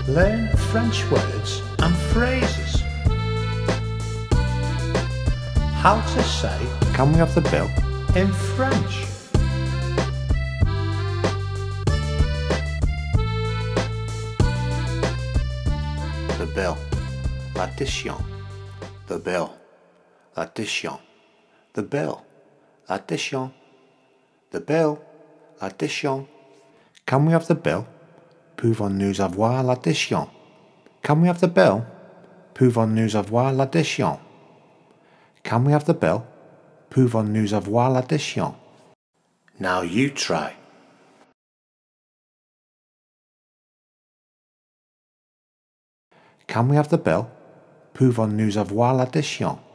Learn French words and phrases. How to say Can we have the bill? in French. The bill. L'addition. The bill. L'addition. The bill. L'addition. The bill. L'addition. Can we have the bill? Pouvons-nous avoir l'addition? Can we have the bill? Pouvons-nous avoir l'addition? Can we have the bill? Pouvons-nous avoir l'addition? Now you try. Can we have the bill? Pouvons-nous avoir l'addition?